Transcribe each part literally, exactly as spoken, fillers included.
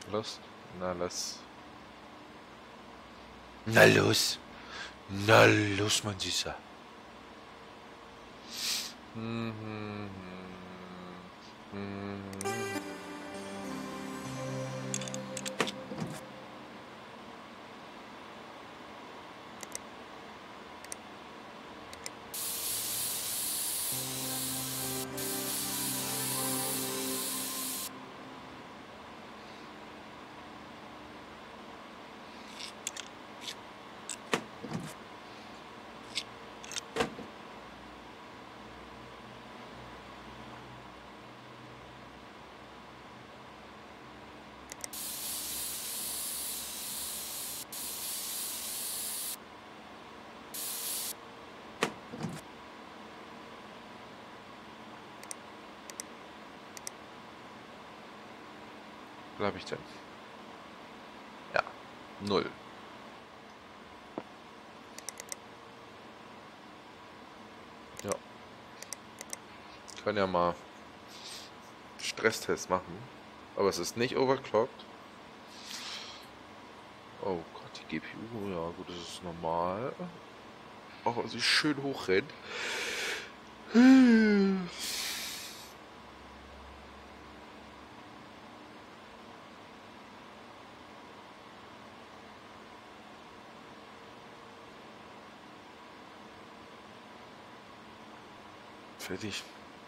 Los? Na, los. Na los. Na los, mein Süßer. Mhm. Mhm. Was habe ich denn? Ja, null. Ja. Ich kann ja mal Stresstest machen. Aber es ist nicht overclocked. Oh Gott, die G P U, ja gut, das ist normal. Auch wenn sie schön hoch rennt. Fertig.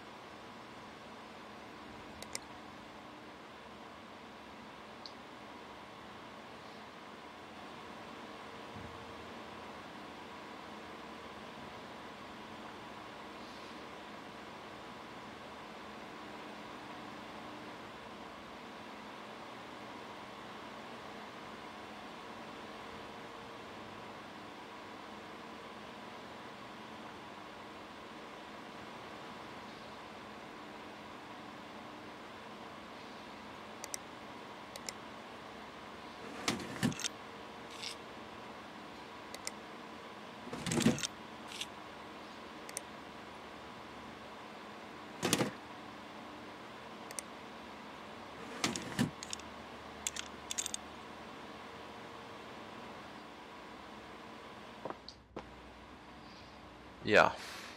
Ja.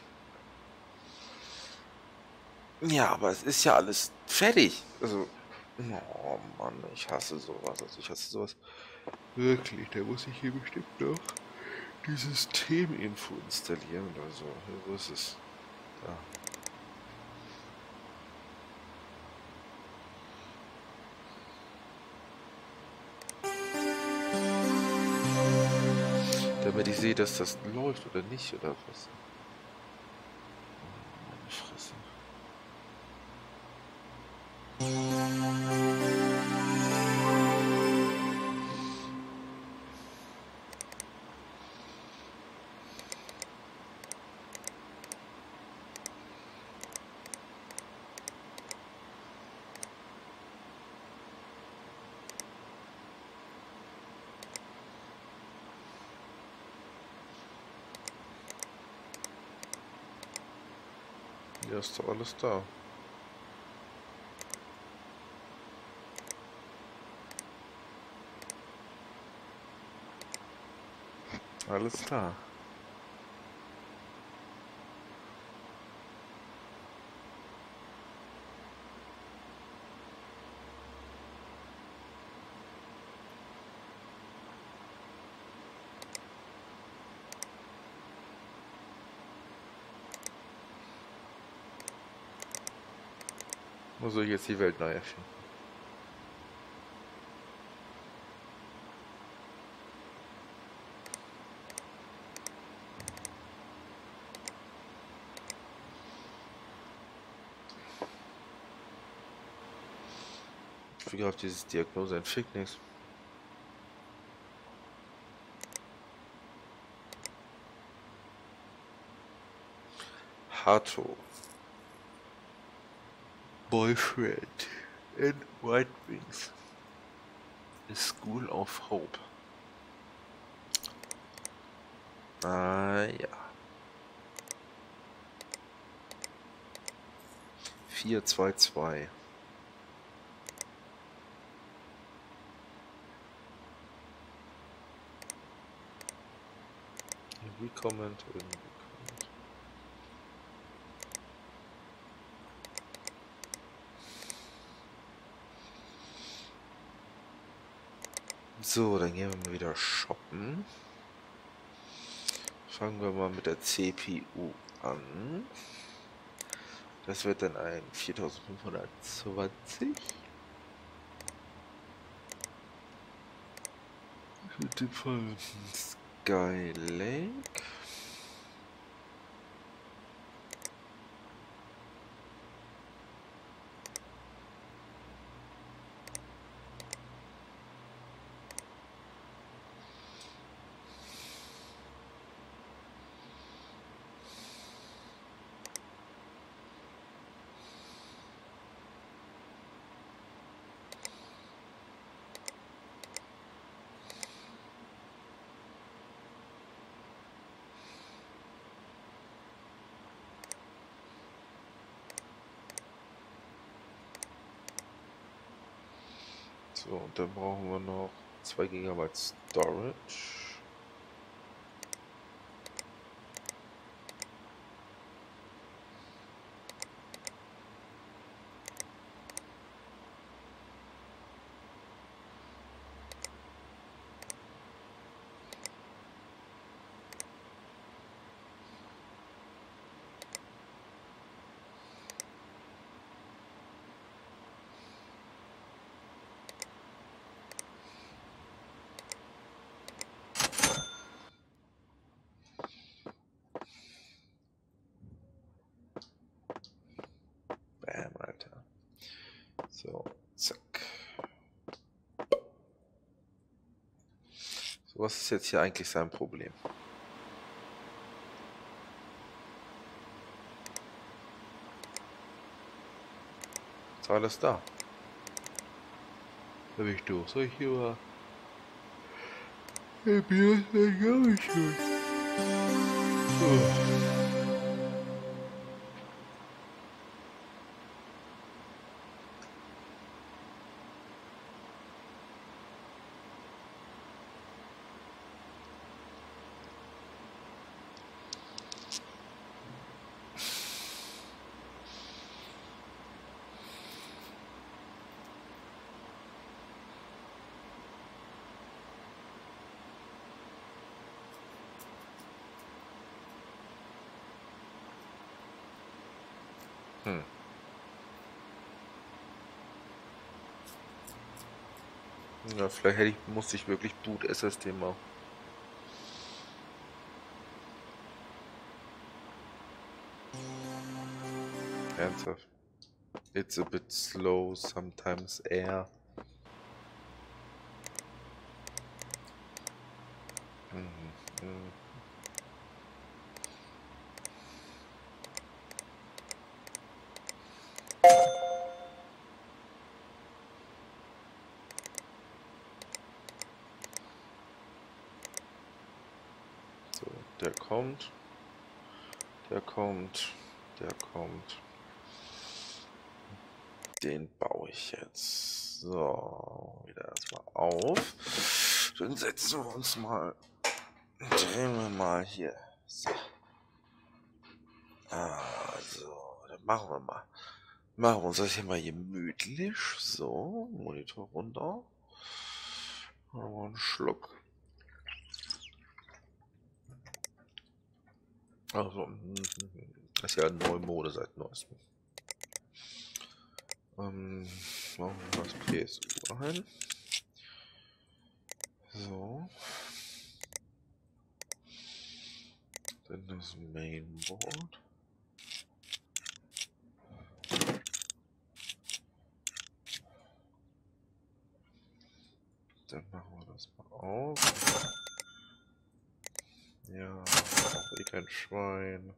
Ja, aber es ist ja alles fertig. Also, oh Mann, ich hasse sowas. Also ich hasse sowas. Wirklich, da muss ich hier bestimmt noch die Systeminfo installieren oder so. Hier, wo ist es? Da. Damit ich sehe, dass das läuft oder nicht, oder was? Oh, meine Fresse. Ja, ist doch alles da. Alles da. Muss ich jetzt die Welt neu erfinden? Ich fliege auf dieses Diagnose entfickt nichts. Hato. Boyfriend in White Wings. A School of Hope. Ah ja. vier zwei zwei. Recomment, Recomment. So, dann gehen wir mal wieder shoppen. Fangen wir mal mit der C P U an. Das wird dann ein viertausendfünfhundertzwanzig. Mit dem Fall Skylake. So, und dann brauchen wir noch zwei Gigabyte Storage. Bam, Alter. So, zack. So, was ist jetzt hier eigentlich sein Problem? Ist alles da? Da bin ich durch. Soll ich hier mal... Hey, Bier ist ja gar nicht schön. Oh. Hm. Ja, vielleicht hätte ich, musste ich wirklich Boot S S D machen. Ernsthaft. It's a bit slow, sometimes air. Mhm. Mhm. So, der kommt. Der kommt. Der kommt. Den baue ich jetzt. So, wieder erstmal auf. Dann setzen wir uns mal. Drehen wir mal hier. So. Also, dann machen wir mal. Machen wir uns das hier mal gemütlich. So, Monitor runter. Machen wir einen Schluck. Also, das ist ja eine neue Mode seit neuestem. Ähm, machen wir das P S U ein. So. Dann das Mainboard. Dann machen wir das mal auf. Ja, auch eh kein Schwein.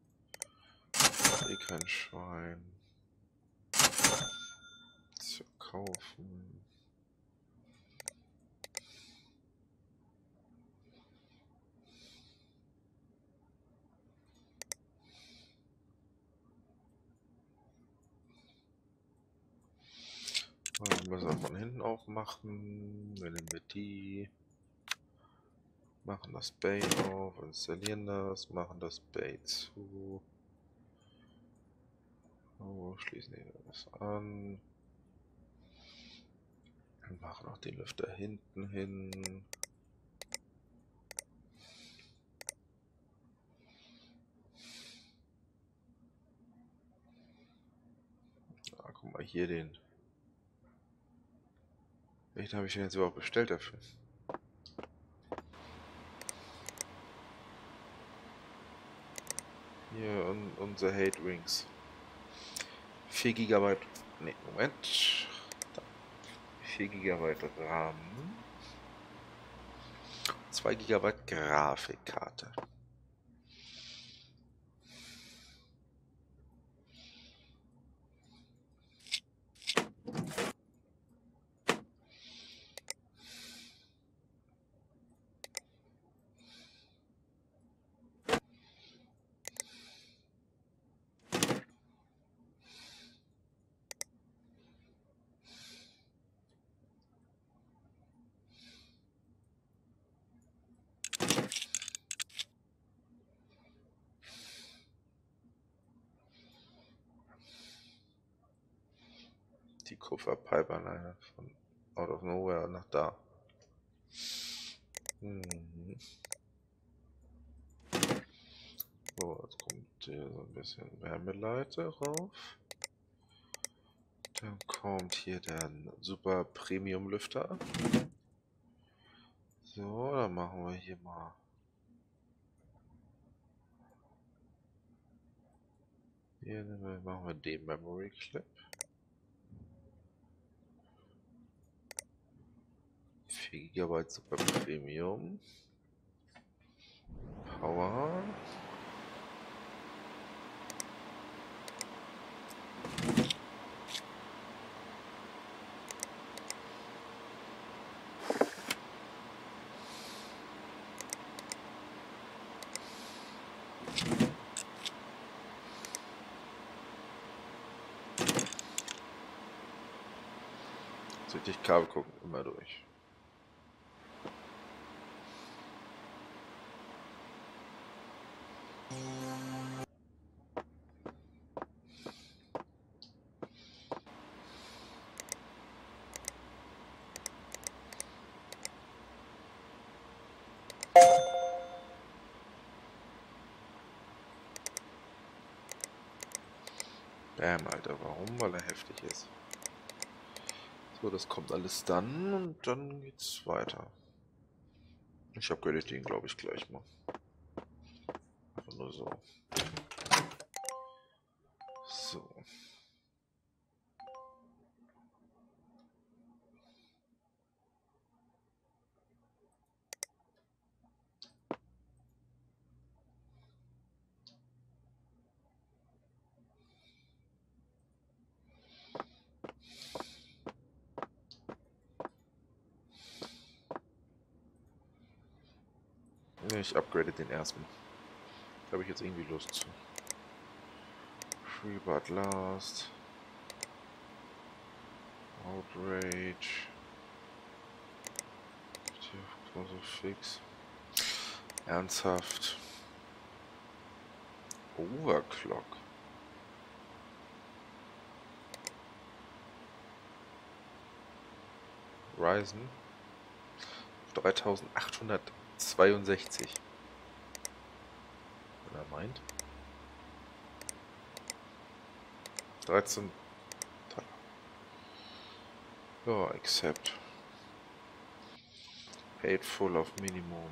Eh kein Schwein. Zu kaufen. Dann müssen wir von hinten aufmachen. Dann nehmen wir die. Machen das Bay auf, installieren das, machen das Bay zu. Oh, schließen wir das an. Und machen auch den Lüfter hinten hin. Ah, guck mal hier den. Welchen habe ich denn jetzt überhaupt bestellt dafür? Hier un unsere Hate Wings. vier Gigabyte. Ne, Moment. Da. vier Gigabyte RAM. zwei Gigabyte Grafikkarte. Die Kupferpipeline von out of nowhere nach da. Mhm. So, jetzt kommt hier so ein bisschen Wärmeleiter rauf. Dann kommt hier der Super Premium Lüfter. So, dann machen wir hier mal hier machen wir den Memory Clip. vier Gigabyte Super Premium. Power. Sollte ich Kabel gucken, immer durch. Bam, Alter, warum? Weil er heftig ist. So, das kommt alles dann und dann geht's weiter. Ich upgrade den, glaube ich, gleich mal. Einfach nur so. So. Ich upgrade den erstmal. Da habe ich jetzt irgendwie Lust zu. Freebird Last. Outrage. So fix. Ernsthaft. Overclock. Ryzen. dreitausendachthundertzweiundsechzig. Wenn er meint. dreizehn. Ja, accept. Paid full auf Minimum.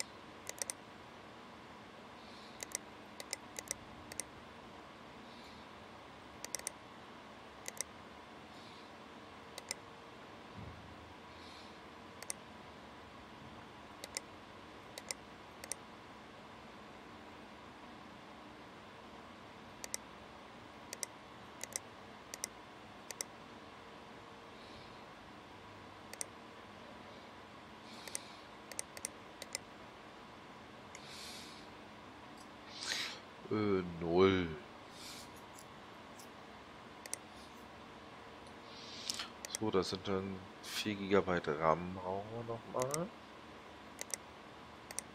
Äh, null. So, das sind dann vier Gigabyte RAM brauchen wir nochmal.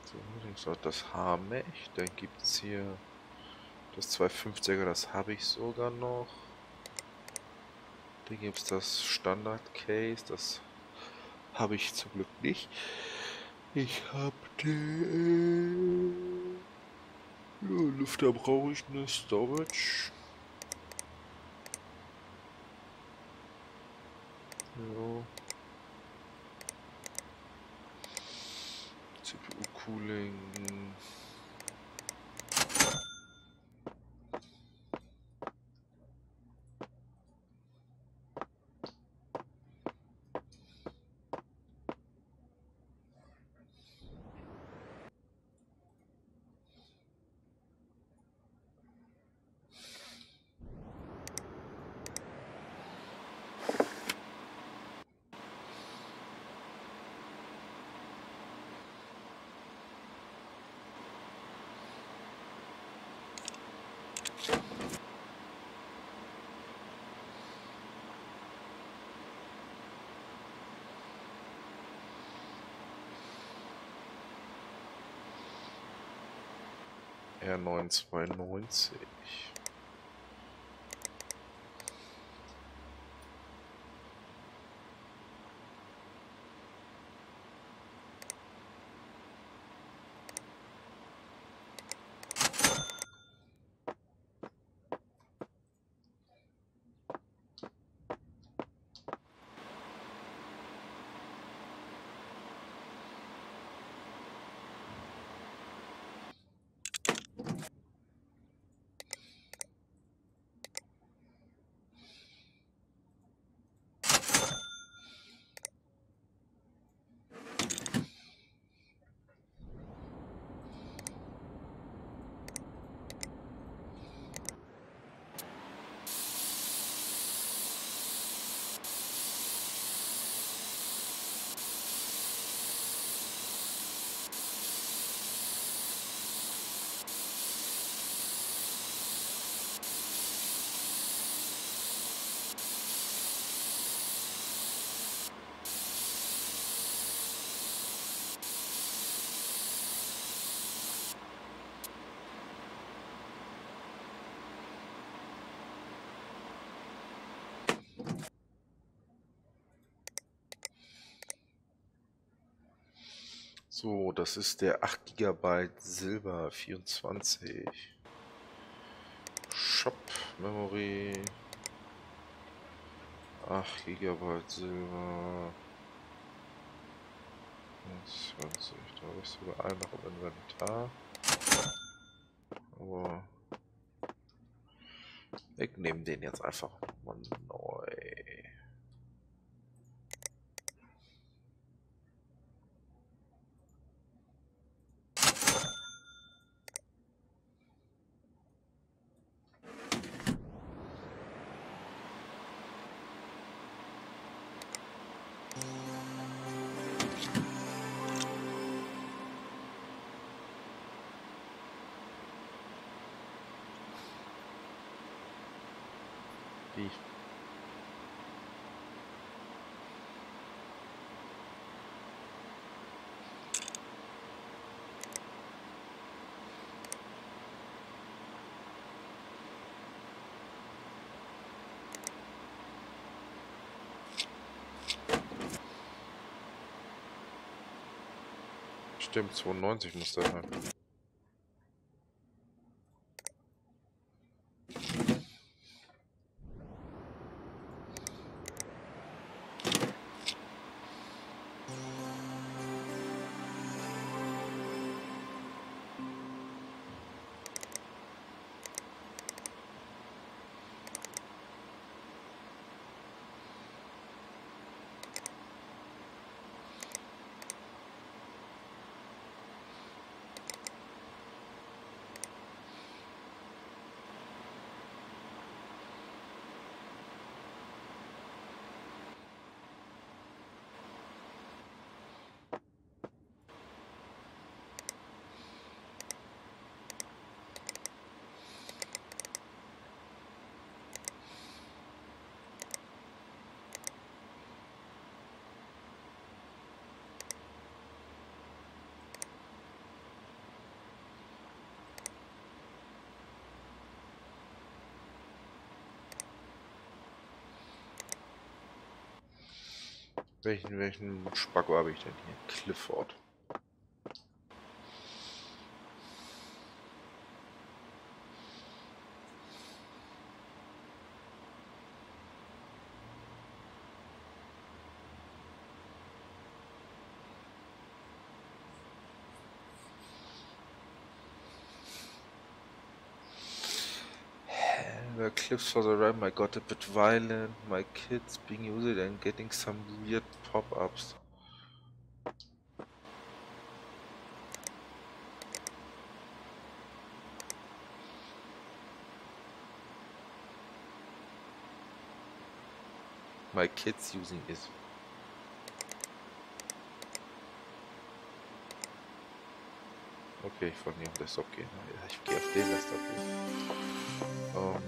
So, links noch das Haarmech. Dann gibt es hier das zweihundertfünfziger, das habe ich sogar noch. Dann gibt es das Standard-Case, das habe ich zum Glück nicht. Ich habe den... Ja, Lüfter brauche ich eine Storage. Ja. C P U-Cooling. R neun zweihundertneunzig. So, das ist der acht Gigabyte Silber vierundzwanzig. Shop Memory. acht Gigabyte Silber. zwanzig. Da habe ich sogar einen noch im Inventar. Aber ich nehme den jetzt einfach mal neu. Wie? Stimmt, zweiundneunzig muss das sein. Welchen, welchen Spacko habe ich denn hier? Clifford. The cliffs for the rhyme, I got a bit violent, my kids being used and getting some weird pop-ups. My kids using it. Okay, ich wollte nicht auf Desktop gehen. Ja, ich gehe auf den Desktop gehen. Um,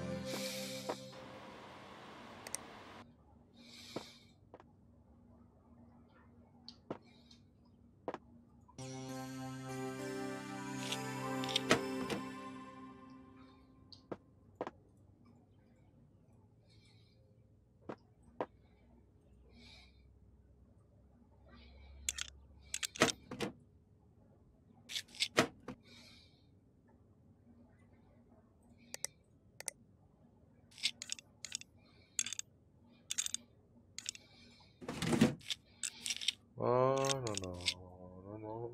oh, no, no, no, no.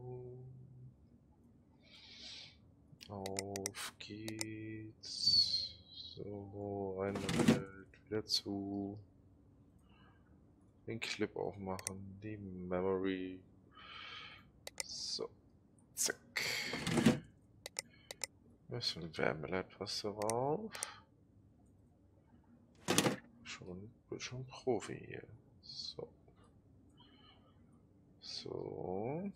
Auf geht's. So, eine Welt, wieder zu. Den Clip aufmachen, die Memory. So, zack. Müssen wir etwas drauf. Schon, bin schon Profi hier. So. So.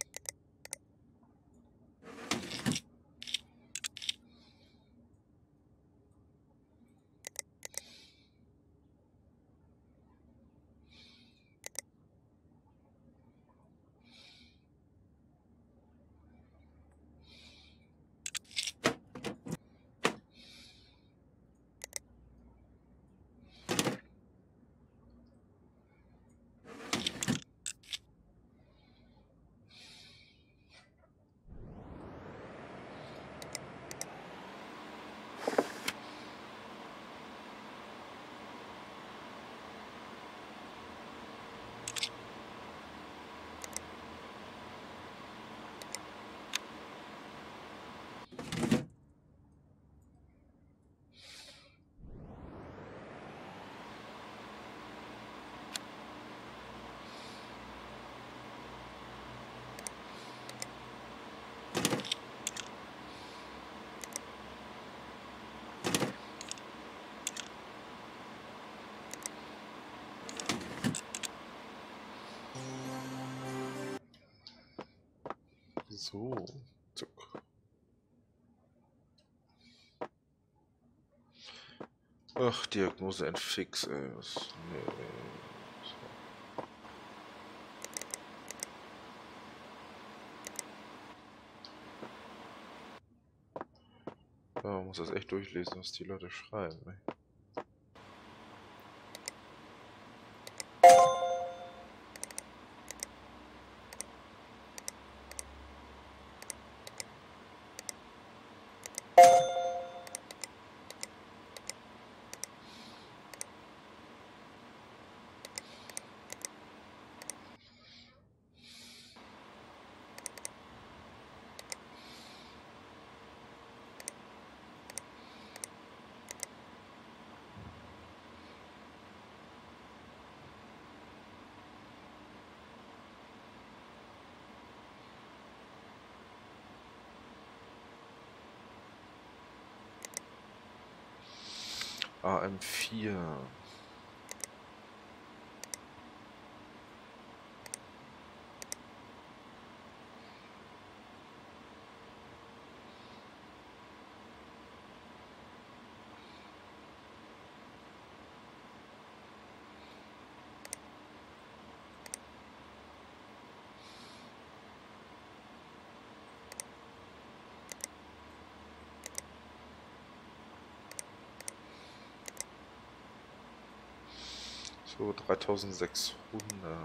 So, zack. Ach, Diagnose ein Fix, ey. Was, nee, so. Ja, man muss das echt durchlesen, was die Leute schreiben, ey. A M vier. So, dreitausendsechshundert.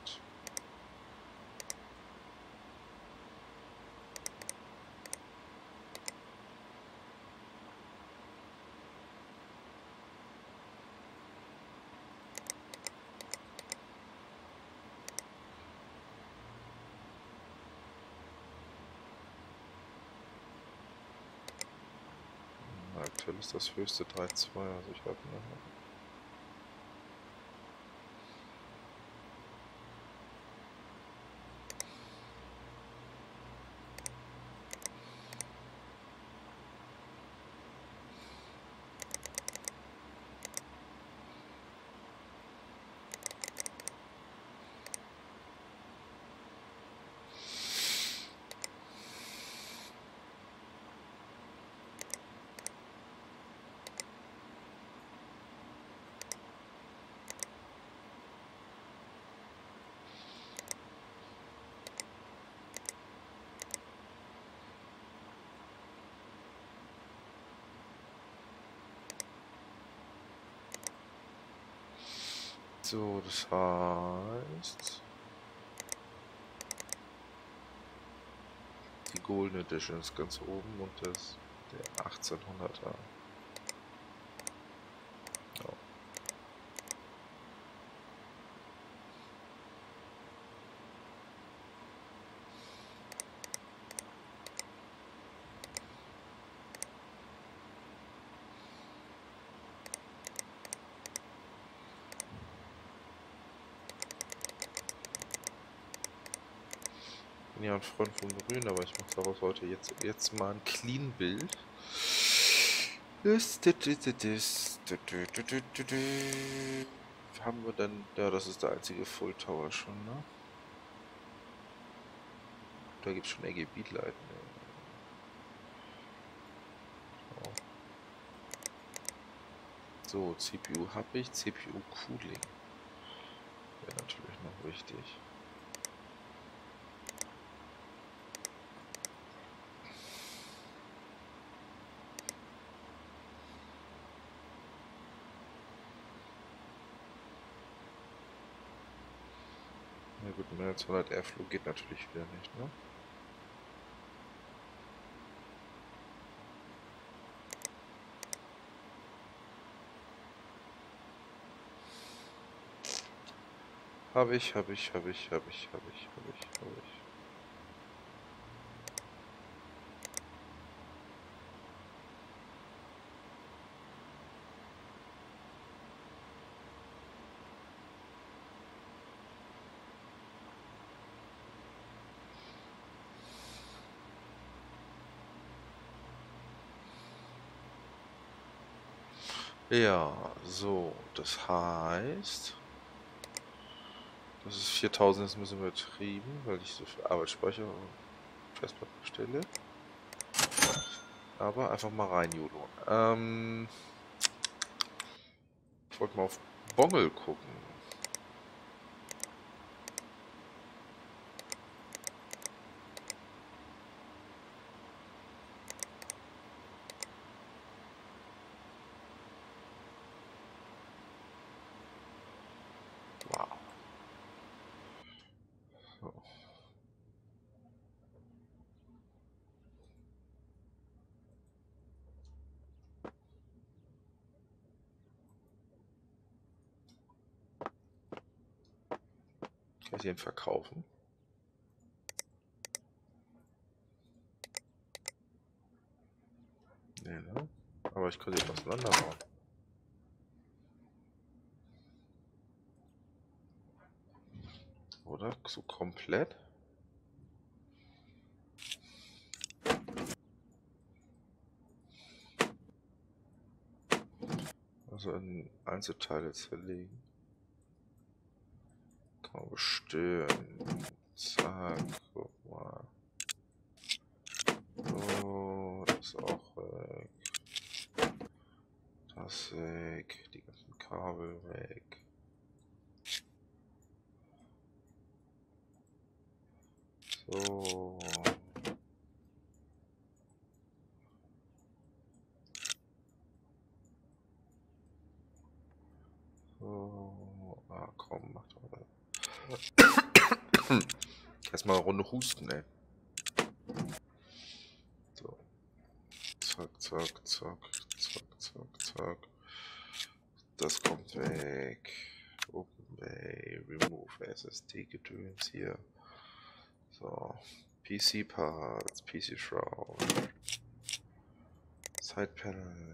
Aktuell ist das höchste drei Komma zwei, also ich habe eine. So, das heißt, die Golden Edition ist ganz oben und das der achtzehnhunderter. Ja. bin ja ein Freund von Grün, aber ich mache daraus heute jetzt, jetzt mal ein Clean-Bild. Haben wir dann... Ja, das ist der einzige Full Tower schon, ne? Da gibt es schon R G B-Leiten. Oh. So, C P U habe ich, C P U Cooling. Wäre natürlich noch wichtig. Na gut, mehr als hundert Airflow geht natürlich wieder nicht, ne? Habe ich, habe ich, habe ich, habe ich, habe ich, habe ich, habe ich. Ja, so, das heißt, das ist viertausend, ist ein bisschen übertrieben, weil ich so viel Arbeitsspeicher und Festplatte bestelle. Aber einfach mal rein, Judo. Ähm, ich wollte mal auf Bongel gucken. Wow. So. Kann ich den verkaufen? Nee, ne? Aber ich könnte ihn auseinanderbauen. Oder? So komplett? Also in Einzelteile zerlegen. Kann man bestimmen. Zack, guck mal. So, das ist auch weg. Das weg. Die ganzen Kabel weg. So. So. Erstmal eine Runde husten, ey. So. Zack, zack, zack, zack, zack, zack. Das kommt weg. Open Bay, Remove S S D-Gedöns hier. So. P C Parts, P C Shroud. Side Panel.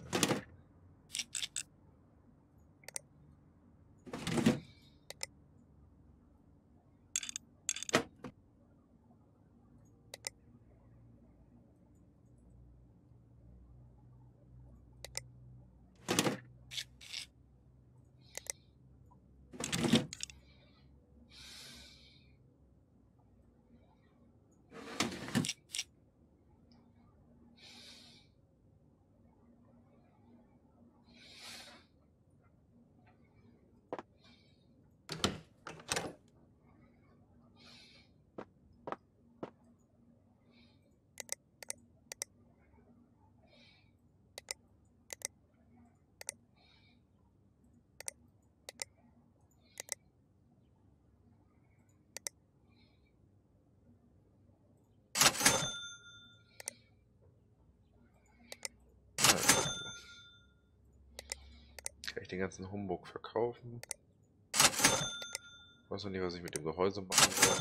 Kann ich den ganzen Humbug verkaufen? Ich weiß noch nicht, was ich mit dem Gehäuse machen soll.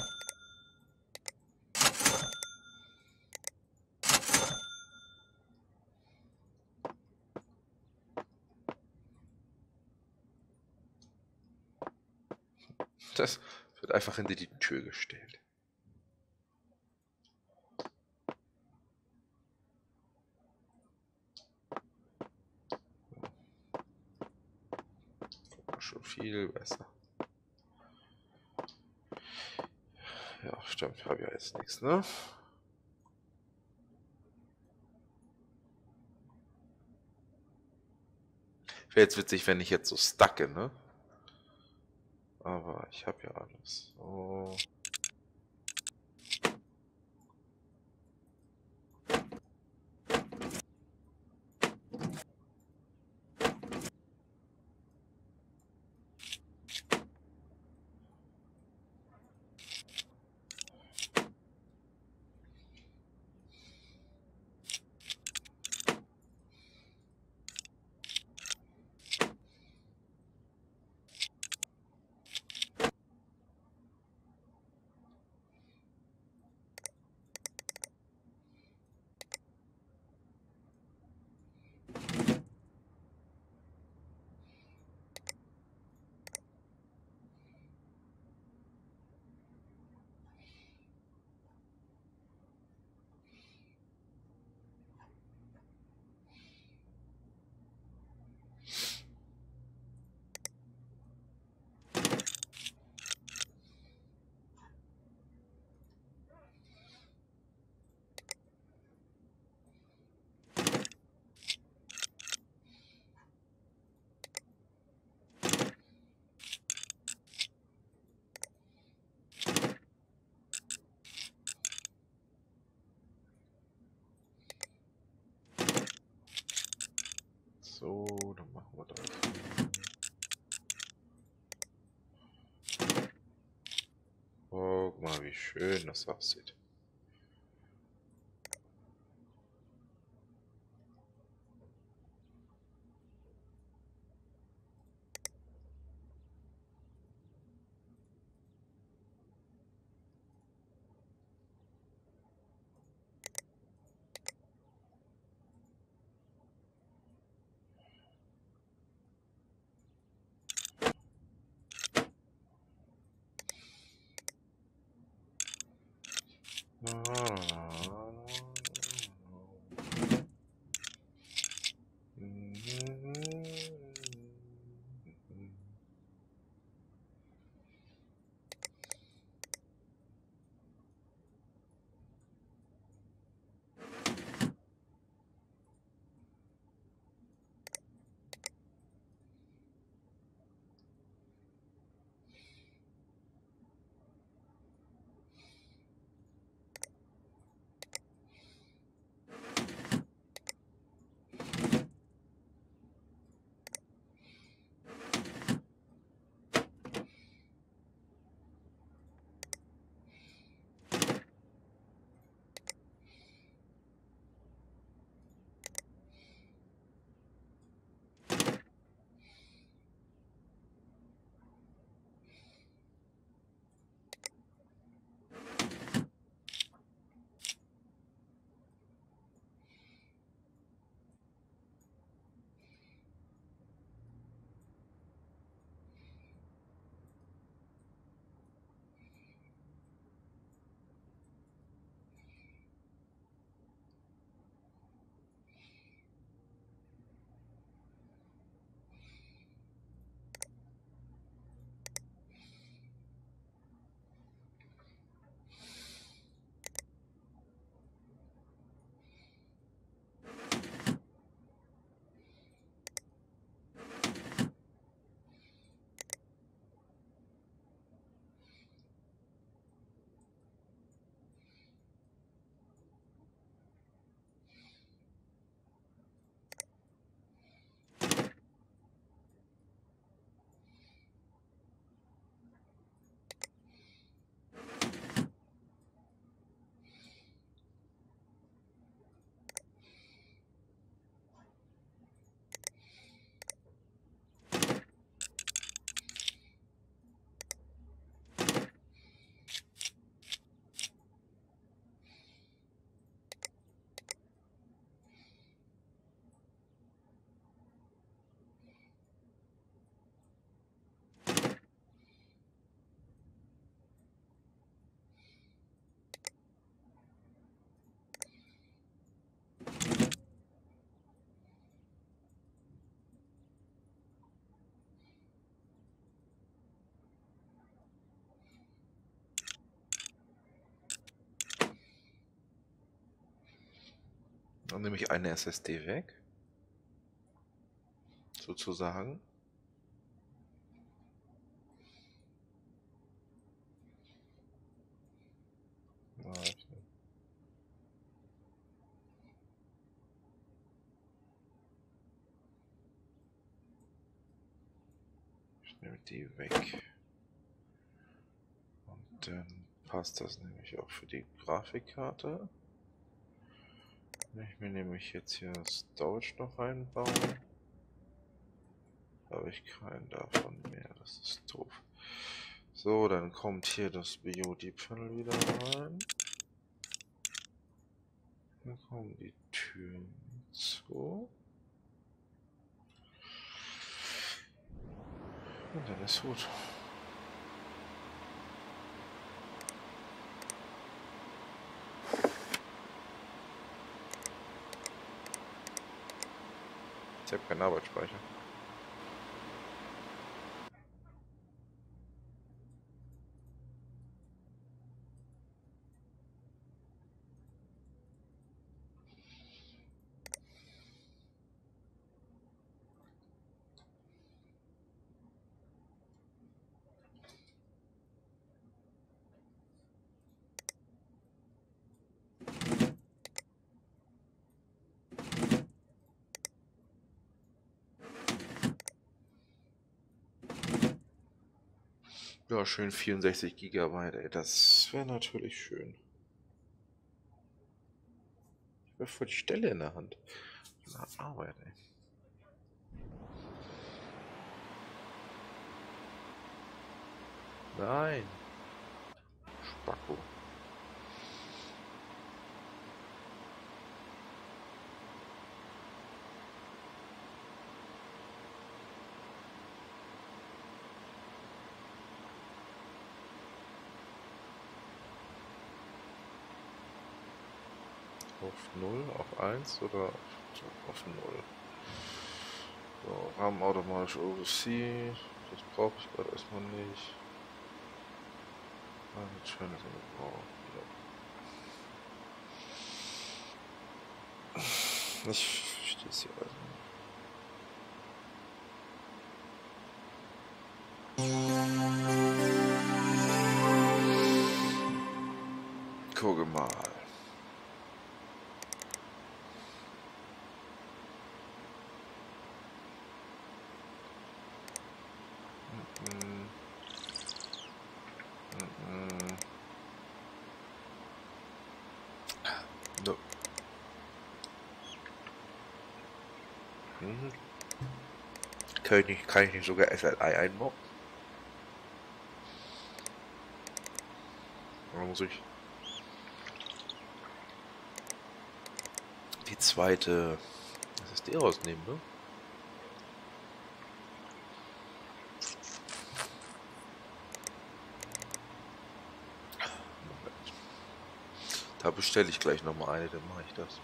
Das wird einfach hinter die Tür gestellt. Schon viel besser. Ja, stimmt, habe ja jetzt nichts, ne? Wäre jetzt witzig, wenn ich jetzt so stacke, ne? Aber ich habe ja alles. So. So, dann machen wir das. Oh, guck mal, wie schön das aussieht. Dann nehme ich eine S S D weg. Sozusagen. Ich nehme die weg. Und dann passt das nämlich auch für die Grafikkarte. Ich mir nämlich jetzt hier Storage noch reinbauen. Habe ich keinen davon mehr, das ist doof. So, dann kommt hier das B O D-Panel wieder rein. Dann kommen die Türen zu. Und dann ist gut. Ich habe keinen Arbeitsspeicher. Ja, schön vierundsechzig Gigabyte, ey, das wäre natürlich schön. Ich wäre voll die Stelle in der Hand. Na, Arbeit, ey. Nein. Spacko. Auf null, auf eins oder auf, auf null. So, RAM automatisch O C. Das brauche ich gerade erstmal nicht. Private Channel ja. Ich verstehe es hier also nicht. Gucke mal. No. Mhm. Kann ich nicht, kann ich nicht sogar S L I einbauen? Oder muss ich die zweite S S D rausnehmen, ne? Moment. Da bestelle ich gleich nochmal eine, dann mache ich das.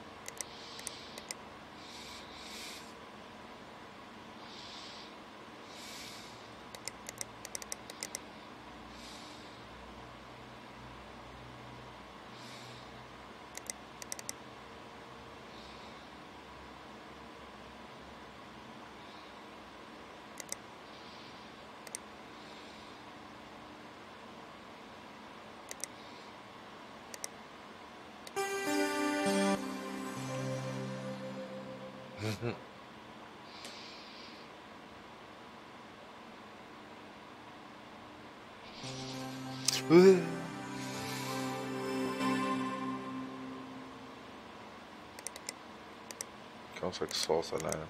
Counter Source alleine.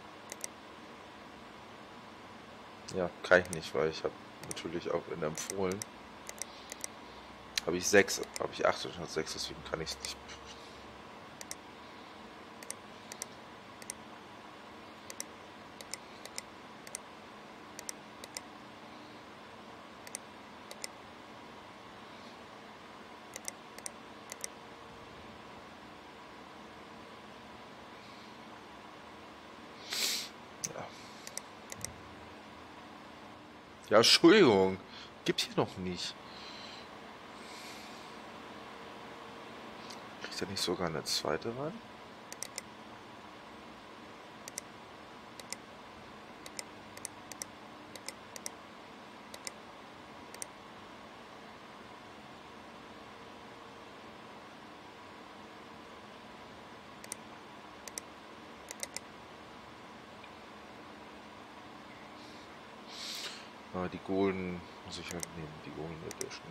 Ja, kann ich nicht, weil ich habe natürlich auch in empfohlen. Habe ich sechs, habe ich acht statt sechs, deswegen kann ich es nicht. Ja, Entschuldigung. Gibt hier noch nicht. Kriegt er nicht sogar eine zweite rein? Aber die Golden muss ich halt nehmen, die Golden Edition.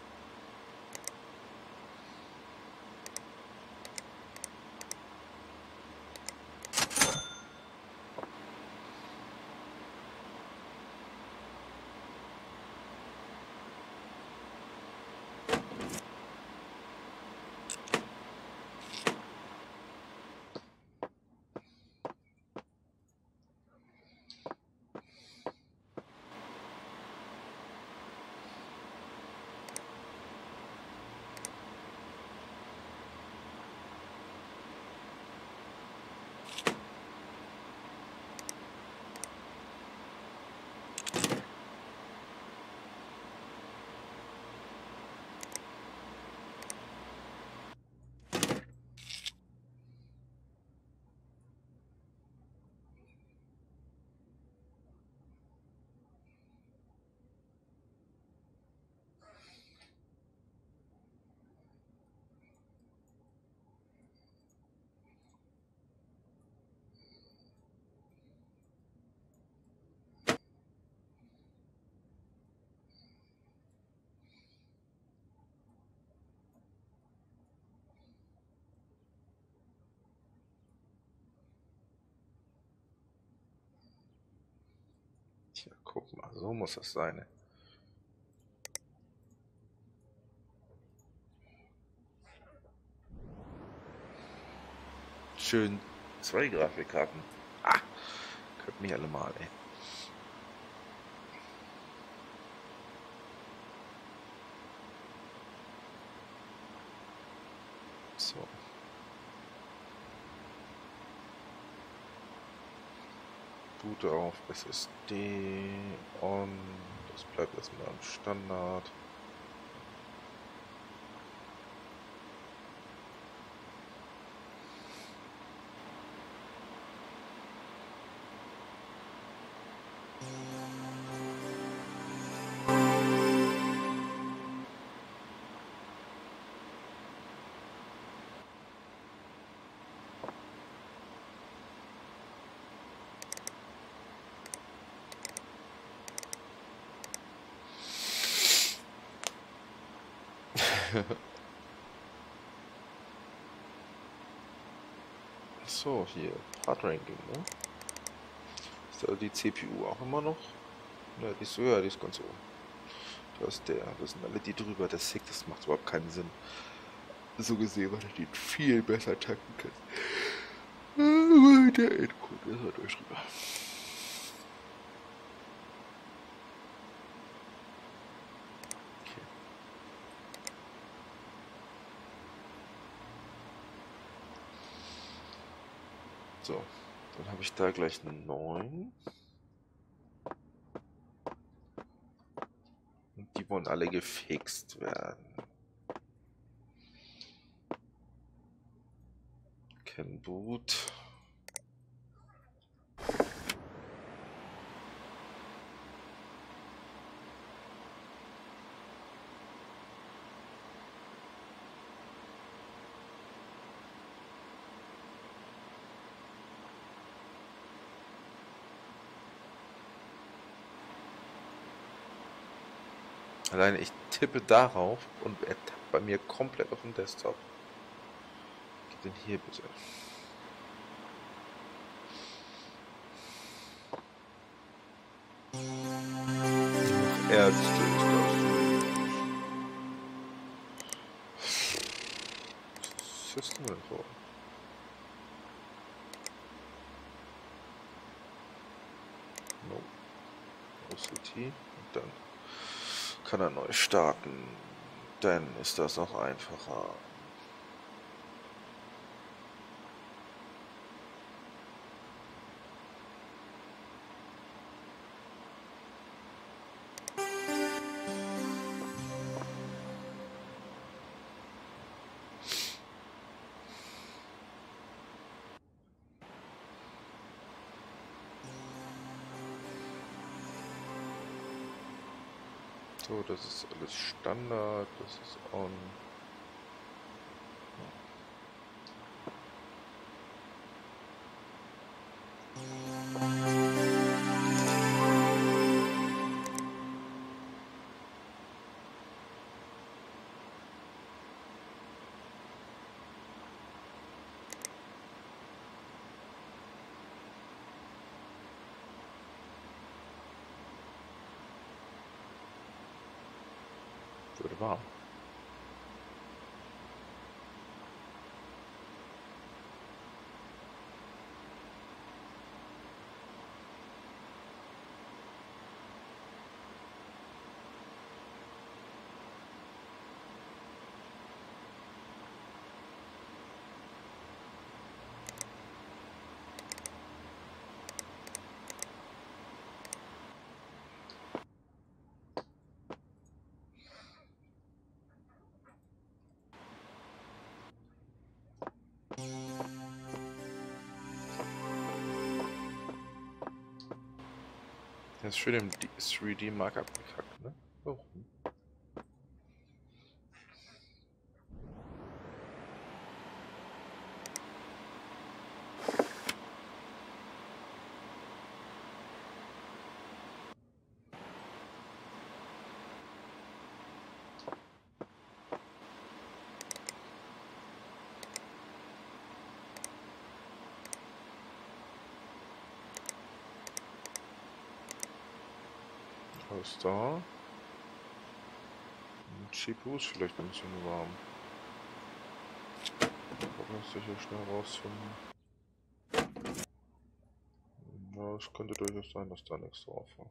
Tja, guck mal, so muss das sein. Schön zwei Grafikkarten. Ah, könnt mich alle mal, ey. So. Boot auf S S D on. Das bleibt erstmal am Standard. So, hier, Hard Ranking, ne? Ist da die C P U auch immer noch? Ne, die ist so, ja, die ist ganz oben. Das ist der, das sind alle die drüber, der Sick, das macht überhaupt keinen Sinn. So gesehen, weil er den viel besser tanken kann. Aber der Endcode ist halt euch drüber. Okay. So, dann habe ich da gleich einen neun. Und die wollen alle gefixt werden. Can boot. Alleine ich tippe darauf und er tappt bei mir komplett auf dem Desktop. Was geht denn hier bitte? Ärzte ist das. Was ist denn denn so? No. O C T. Und dann kann er neu starten. Dann ist das auch einfacher. So, das ist alles Standard, das ist on. Wird warm. Das ist schön im drei D Mark abgekackt, ne? Oh. Was ist da? C P U ist vielleicht ein bisschen warm. Aber lässt sich ja schnell rausfinden. Ja, es könnte durchaus sein, dass da nichts drauf war.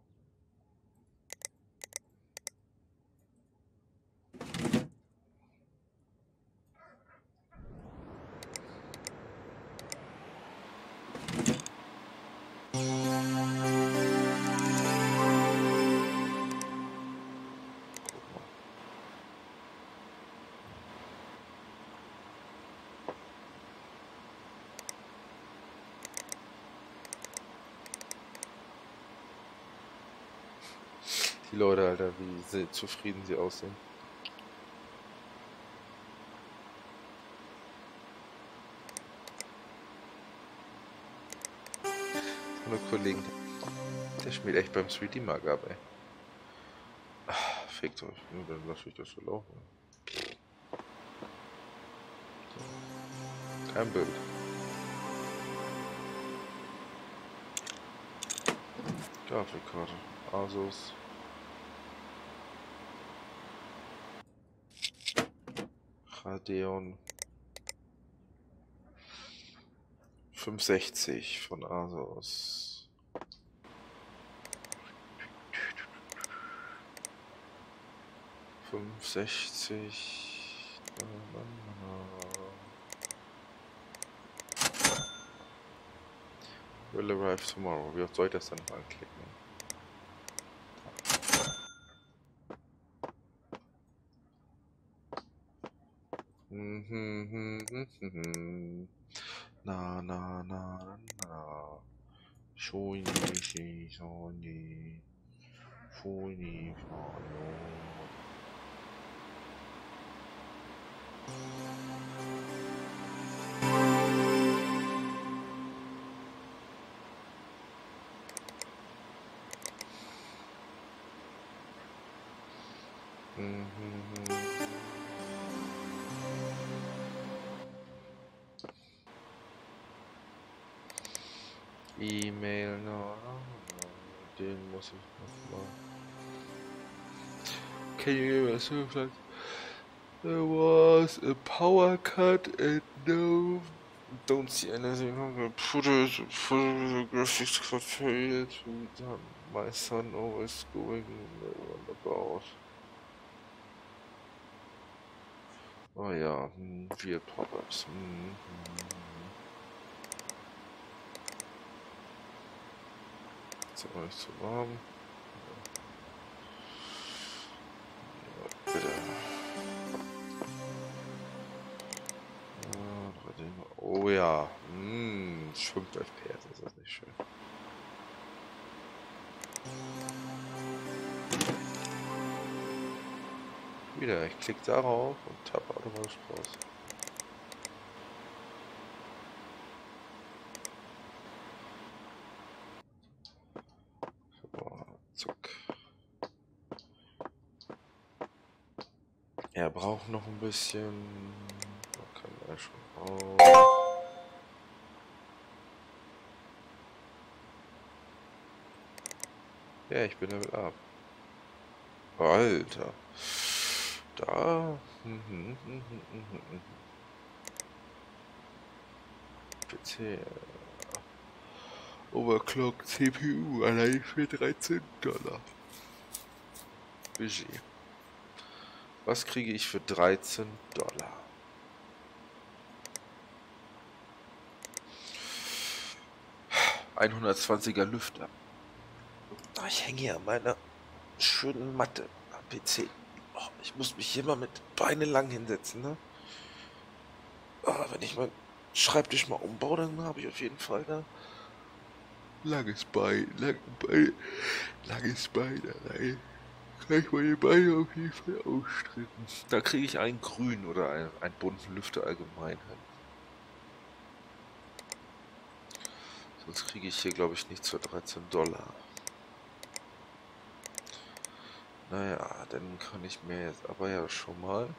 Die Leute, Alter, wie sie, zufrieden sie aussehen. So eine Kollegen, der schmiert echt beim drei D Mark ab, ey. Ach, fickt euch, nur dann lasse ich das so laufen. So. Kein Bild. Grafikkarte. Asus. Radeon fünfhundertsechzig von Asus. fünfhundertsechzig. Will arrive tomorrow. Wie oft soll ich das dann mal klicken? Na na na na. Shoni shi shoni. Shoni shoni. E-Mail, no, no, no, den muss ich noch mal. Can you hear us? There was a power cut and no, don't see anything on the footage. Graphics got failed. My son always going about. Oh ja, weird pop-ups. Mm -hmm. Ist aber nicht zu warm. Ja, bitte. Oh ja, mm, fünf F P S, ist das nicht schön. Wieder, ich klicke darauf und tappe automatisch raus. So, zuck. Er braucht noch ein bisschen. Man kann er schon raus. Ja, ich bin Level ab. Alter. Da. Mhm, mhm, mhm, mhm, mhm. P C. Overclock C P U allein für dreizehn Dollar. Budget. Was kriege ich für dreizehn Dollar? hundertzwanziger Lüfter. Ah, ich hänge hier an meiner schönen Matte am P C. Oh, ich muss mich hier mal mit Beine lang hinsetzen, ne? Oh, wenn ich meinen Schreibtisch mal umbaue, dann habe ich auf jeden Fall da langes Bein, lang, Bein, langes Bein allein. Kann ich meine Beine auf jeden Fall ausstrecken. Da kriege ich einen grünen oder einen, einen bunten Lüfter allgemein hin. Sonst kriege ich hier, glaube ich, nichts für dreizehn Dollar. Naja, dann kann ich mir jetzt aber ja schon mal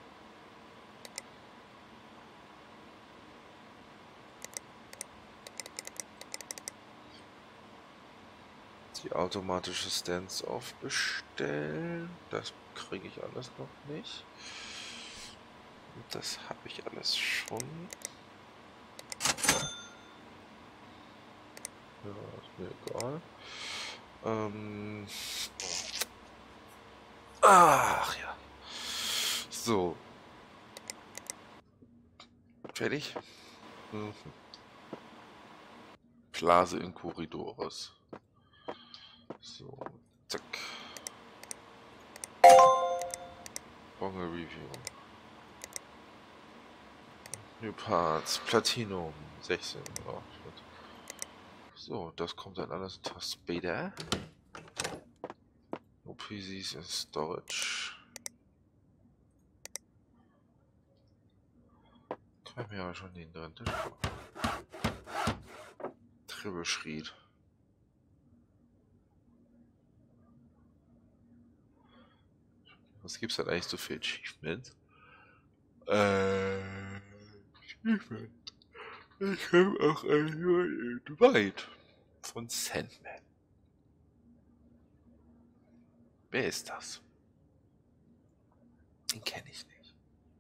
die automatische Stance-Off bestellen. Das kriege ich alles noch nicht. Und das habe ich alles schon. Ja, ist mir egal. Ähm Ach ja. So. Fertig? Mhm. Blase in Korridors. So, zack. Bonge Review. New Parts, Platinum, sechzehn. Oh, shit. So, das kommt dann alles ein Tag später. No P Cs in Storage. Kann ich mir aber schon den drin. Triple Schried. Was gibt's denn eigentlich so für Achievements? Äh, Achievement. Ich habe auch ein Dwight von Sandman. Wer ist das? Den kenne ich nicht.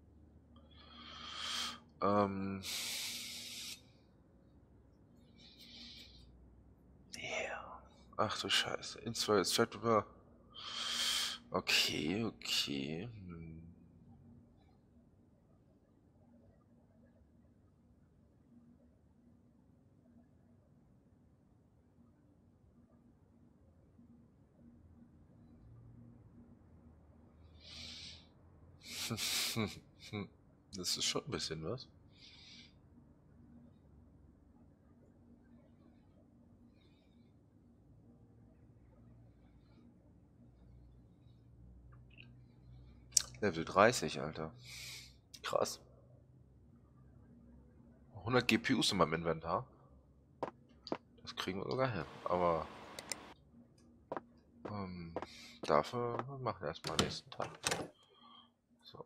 Ähm. Yeah. Ach du Scheiße. Inside Threadripper. Okay, okay. Hm. Das ist schon ein bisschen was. Level dreißig, Alter. Krass. hundert G P Us in meinem Inventar. Das kriegen wir sogar hin. Aber ähm, dafür machen wir erstmal nächsten Tag. So.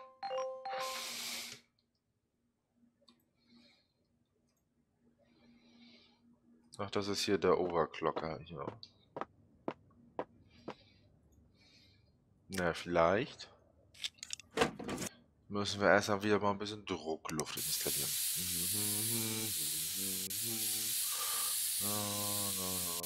Ach, das ist hier der Overclocker. Ja. Na, vielleicht müssen wir erst mal wieder mal ein bisschen Druckluft installieren. No, no, no.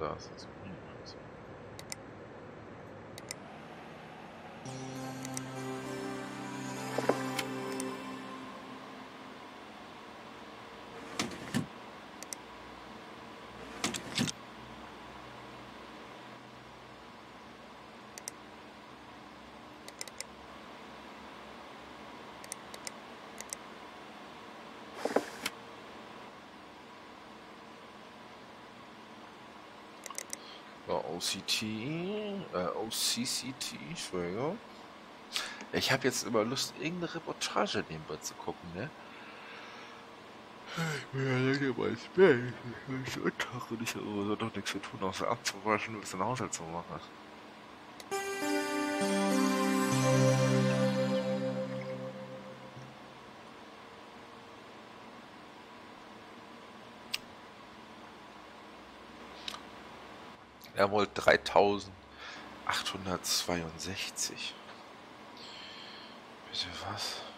da ist es. Hier ist es. O C T, äh, O C C T, Entschuldigung. Ich habe jetzt immer Lust, irgendeine Reportage nebenbei zu gucken, ne? Ich bin ja lange mal ins Bett. Ich bin Sonntag und ich habe so doch nichts zu tun, außer abzuwaschen und ein bisschen Haushalt zu machen. Er wollte dreitausendachthundertzweiundsechzig. Bitte was?